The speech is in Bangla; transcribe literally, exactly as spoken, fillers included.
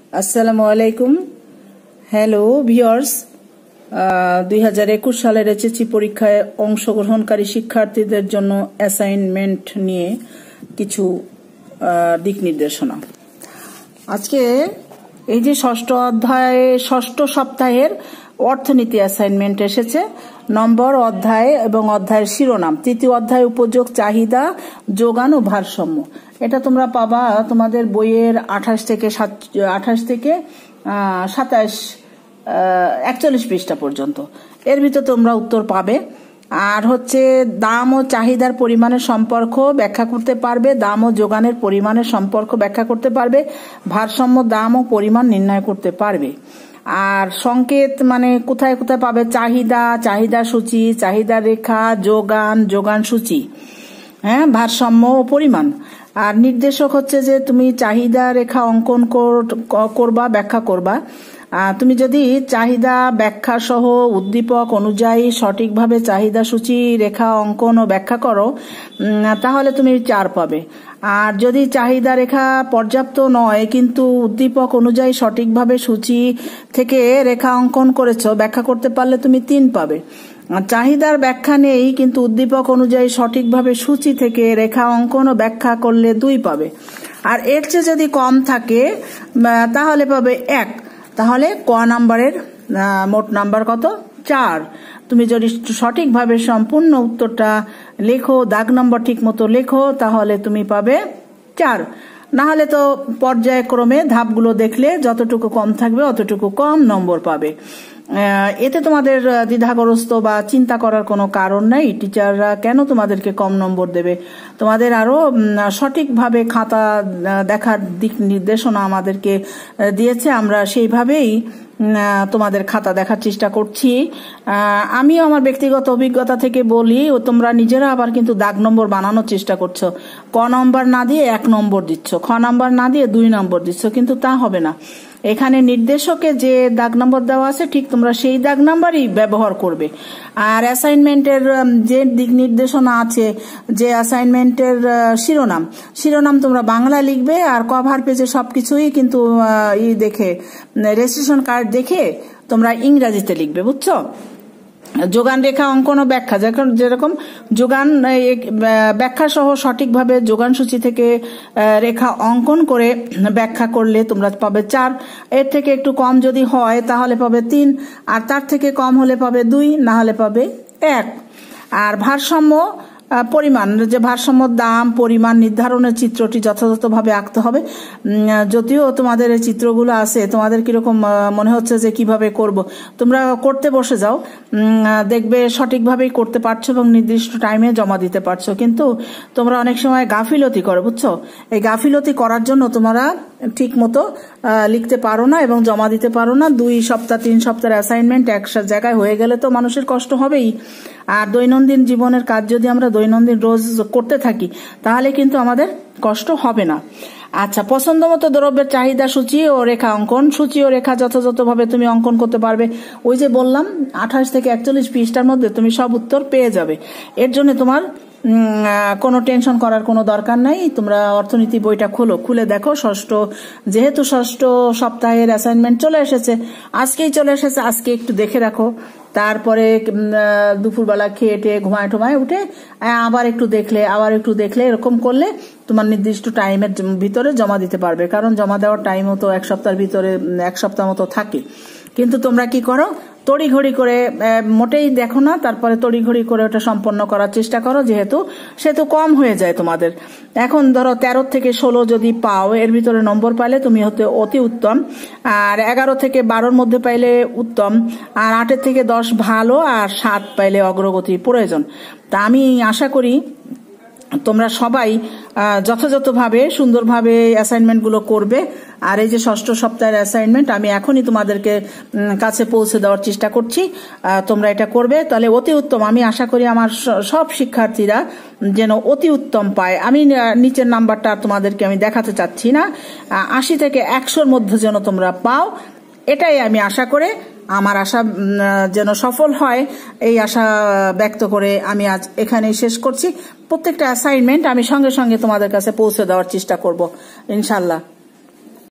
আসসালামু আলাইকুম। হ্যালো ভিউয়ার্স, দুই হাজার একুশ সালের এইচএসসি পরীক্ষায় অংশগ্রহণকারী শিক্ষার্থীদের জন্য অ্যাসাইনমেন্ট নিয়ে কিছু দিক নির্দেশনা। আজকে এই যে ষষ্ঠ অধ্যায়ে ষষ্ঠ সপ্তাহের অর্থনীতি অ্যাসাইনমেন্ট এসেছে, নম্বর অধ্যায় এবং অধ্যায়ের শিরোনাম, তৃতীয় অধ্যায় উপযোগ, চাহিদা, যোগান ও ভারসাম্য। এটা তোমরা পাবা তোমাদের বইয়ের আঠাশ থেকে সাত আঠাশ থেকে সাতাশ একচল্লিশ পৃষ্ঠা পর্যন্ত। এর ভিতর তোমরা উত্তর পাবে। আর হচ্ছে দাম ও চাহিদার পরিমাণের সম্পর্ক ব্যাখ্যা করতে পারবে, দাম ও যোগানের পরিমাণের সম্পর্ক ব্যাখ্যা করতে পারবে, ভারসাম্য দাম ও পরিমাণ নির্ণয় করতে পারবে। আর সংকেত মানে কোথায় কোথায় পাবে, চাহিদা, চাহিদা সূচি, চাহিদা রেখা, যোগান, যোগান সূচি, হ্যাঁ, ভারসাম্য ও পরিমাণ। আর নির্দেশক হচ্ছে যে তুমি চাহিদা রেখা অঙ্কন করবা, ব্যাখ্যা করবা। তুমি যদি চাহিদা ব্যাখ্যা সহ উদ্দীপক অনুযায়ী সঠিকভাবে চাহিদা সূচি রেখা অঙ্কন ও ব্যাখ্যা করো তাহলে তুমি চার পাবে। আর যদি চাহিদা রেখা পর্যাপ্ত নয় কিন্তু উদ্দীপক অনুযায়ী সঠিকভাবে সূচি থেকে রেখা অঙ্কন করেছো, ব্যাখ্যা করতে পারলে তুমি তিন পাবে। চাহিদার ব্যাখ্যা নেই কিন্তু উদ্দীপক অনুযায়ী সঠিকভাবে সূচি থেকে রেখা অঙ্কন ও ব্যাখ্যা করলে দুই পাবে। আর এর চেয়ে যদি কম থাকে তাহলে পাবে এক। তাহলে ক নাম্বারের মোট নাম্বার কত? চার। তুমি যদি সঠিকভাবে সম্পূর্ণ উত্তরটা লেখো, দাগ নম্বর ঠিক মতো লেখো, তাহলে তুমি পাবে চার। না হলে তো পর্যায়ক্রমে ধাপগুলো দেখলে যতটুকু কম থাকবে অতটুকু কম নম্বর পাবে। এতে তোমাদের দ্বিধাগ্রস্ত বা চিন্তা করার কোনো কারণ নাই। টিচাররা কেন তোমাদেরকে কম নম্বর দেবে? তোমাদের আরো সঠিকভাবে খাতা দেখার দিক নির্দেশনা আমাদেরকে দিয়েছে, আমরা সেইভাবেই তোমাদের খাতা দেখার চেষ্টা করছি। আমিও আমার ব্যক্তিগত অভিজ্ঞতা থেকে বলি, ও তোমরা নিজেরা আবার কিন্তু দাগ নম্বর বানানোর চেষ্টা করছো। ক নম্বর না দিয়ে এক নম্বর দিচ্ছ, খ নম্বর না দিয়ে দুই নম্বর দিচ্ছ, কিন্তু তা হবে না। এখানে নির্দেশকে যে দাগ নম্বর দেওয়া আছে ঠিক তোমরা সেই দাগ নাম্বারই ব্যবহার করবে। আর অ্যাসাইনমেন্টের যে দিক নির্দেশনা আছে, যে অ্যাসাইনমেন্টের শিরোনাম শিরোনাম তোমরা বাংলা লিখবে, আর কভার পেজে সবকিছুই কিন্তু ই দেখে রেজিস্ট্রেশন কার্ড দেখে তোমরা ইংরেজিতে লিখবে, বুঝছো? যোগান রেখা অঙ্কন ও ব্যাখ্যা, যেরকম যোগান ব্যাখ্যা সহ সঠিকভাবে যোগান সূচি থেকে রেখা অঙ্কন করে ব্যাখ্যা করলে তোমরা পাবে চার। এর থেকে একটু কম যদি হয় তাহলে পাবে তিন, আর তার থেকে কম হলে পাবে দুই, না হলে পাবে এক। আর ভারসাম্য পরিমাণ, যে ভারসাম্য দাম পরিমাণ নির্ধারণের চিত্রটি যথাযথভাবে আঁকতে হবে। যদিও তোমাদের এই চিত্রগুলো আছে, তোমাদের কিরকম মনে হচ্ছে যে কিভাবে করব, তোমরা করতে বসে যাও, দেখবে সঠিকভাবেই করতে পারছো এবং নির্দিষ্ট টাইমে জমা দিতে পারছো। কিন্তু তোমরা অনেক সময় গাফিলতি করো, বুঝছো? এই গাফিলতি করার জন্য তোমরা ঠিক মতো লিখতে পারো না এবং জমা দিতে পারো না। দুই সপ্তাহ তিন সপ্তাহের অ্যাসাইনমেন্ট এক জায়গায় হয়ে গেলে তো মানুষের কষ্ট হবেই। আর দৈনন্দিন জীবনের কাজ যদি আমরা দৈনন্দিন রোজ করতে থাকি তাহলে কিন্তু আমাদের কষ্ট হবে না। আচ্ছা, পছন্দ মতো দ্রব্যের চাহিদা সূচি ও রেখা অঙ্কন, সূচি ও রেখা যথাযথভাবে তুমি অঙ্কন করতে পারবে। ওই যে বললাম আঠাশ থেকে একচল্লিশ পৃষ্ঠার মধ্যে তুমি সব উত্তর পেয়ে যাবে। এর জন্য তোমার কোনো টেনশন করার কোনো দরকার নাই। তোমরা অর্থনীতি বইটা খোলো, খুলে দেখো। ষষ্ঠ যেহেতু ষষ্ঠ সপ্তাহের অ্যাসাইনমেন্ট চলে এসেছে, আজকেই চলে এসেছে, আজকে একটু দেখে রাখো। তারপরে দুপুরবেলা খেয়ে টেয়ে ঘুমায় টুমায় উঠে আবার একটু দেখলে আবার একটু দেখলে এরকম করলে তোমার নির্দিষ্ট টাইমের ভিতরে জমা দিতে পারবে। কারণ জমা দেওয়ার টাইমও তো এক সপ্তাহের ভিতরে এক সপ্তাহ মতো থাকে। কিন্তু তোমরা কি করো, তড়িঘড়ি করে মোটেই দেখো না, তারপরে তড়িঘড়ি করে ওটা সম্পন্ন করার চেষ্টা করো, যেহেতু সেহেতু কম হয়ে যায় তোমাদের। এখন ধরো তেরো থেকে ষোলো যদি পাও, এর ভিতরে নম্বর পাইলে তুমি হতে অতি উত্তম। আর এগারো থেকে বারোর মধ্যে পাইলে উত্তম। আর আটের থেকে দশ ভালো, আর সাত পাইলে অগ্রগতির প্রয়োজন। তা আমি আশা করি তোমরা সবাই যথাযথভাবে সুন্দরভাবে অ্যাসাইনমেন্টগুলো করবে। আর এই যে ষষ্ঠ সপ্তাহের অ্যাসাইনমেন্ট আমি এখনই তোমাদেরকে কাছে পৌঁছে দেওয়ার চেষ্টা করছি, তোমরা এটা করবে, তাহলে অতি উত্তম। আমি আশা করি আমার সব শিক্ষার্থীরা যেন অতি উত্তম পায়। আমি নিচের নাম্বারটা তোমাদেরকে আমি দেখাতে চাচ্ছি না, আশি থেকে একশোর মধ্যে যেন তোমরা পাও, এটাই আমি আশা করে আমার আশা যেন সফল হয় এই আশা ব্যক্ত করে আমি আজ এখানেই শেষ করছি। প্রত্যেকটা অ্যাসাইনমেন্ট আমি সঙ্গে সঙ্গে তোমাদের কাছে পৌঁছে দেওয়ার চেষ্টা করব ইনশাআল্লাহ।